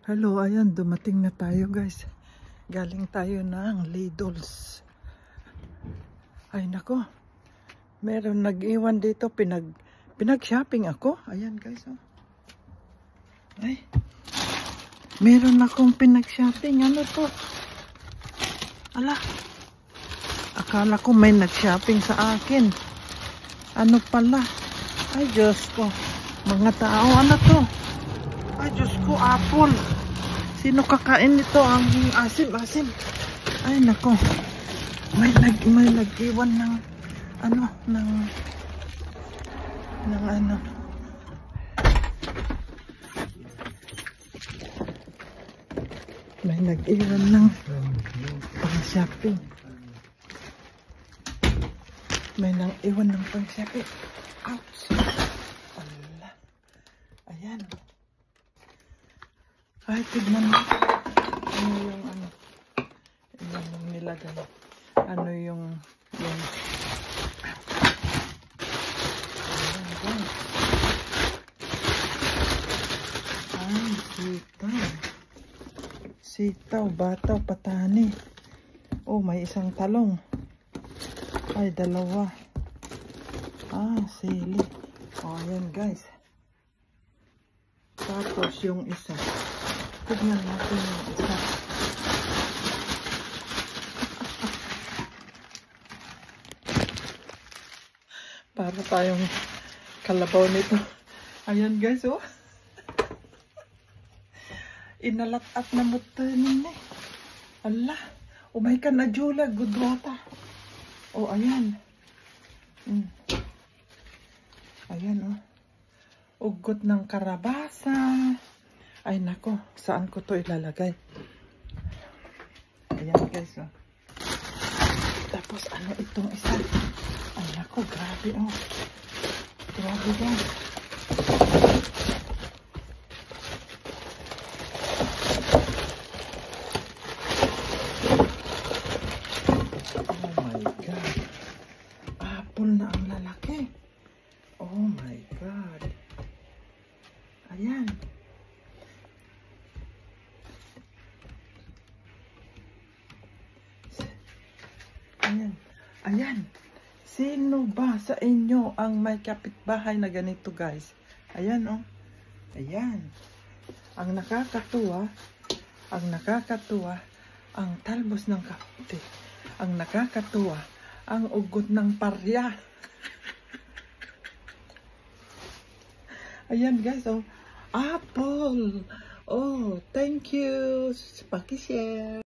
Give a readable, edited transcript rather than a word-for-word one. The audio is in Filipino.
Hello, ayan, dumating na tayo guys. Galing tayo ng Lidl's. Ay nako, meron nag-iwan dito, pinag-shopping ako. Ayan guys, oh. Ay, meron akong pinag-shopping. Ano to? Ala, akala ko may nag-shopping sa akin. Ano pala? Ay Diyos ko, mga tao, ano to? Ay Diyos ko, apple. Sino kakain nito? Ang asim-asim. Ay nako. May nag-iwan ng ano, ng ano. May nag-iwan ng pang-shopping. May nang-iwan ng pang-shopping. Ouch. Ala. Ayan. Ay, tignan mo. Ano yung ano? Ano yung nilagay? Ano yung ayan, guys. Ay, sitaw. Sitaw, bataw, patani. Oh, may isang talong. Ay, dalawa. Ah, sili. Oh, ayan guys. Tapos yung isa. Tignan natin yung isa. Para tayong kalabaw nito. Ayan guys, oh. Inalat-at na mo tanin eh. Allah. Umay ka na jula. Gudwata. Oh, ayan. Ayan, oh. Ugot ng karabasa. Ay nako, saan ko to ilalagay? Ayan guys, oh. Tapos ano itong isa? Ay nako, grabe, oh. Grabe guys. Oh my God. Apple na ang lalaki. Oh my God. Ayan. Ayan. Ayan. Sino ba sa inyo ang may kapitbahay na ganito guys? Ayan, oh. Ayan. Ang nakakatuwa, ang talbos ng kape. Ang nakakatuwa, ang ugot ng parya. Ayan guys, oh. Apple. Oh, thank you. Paki-share.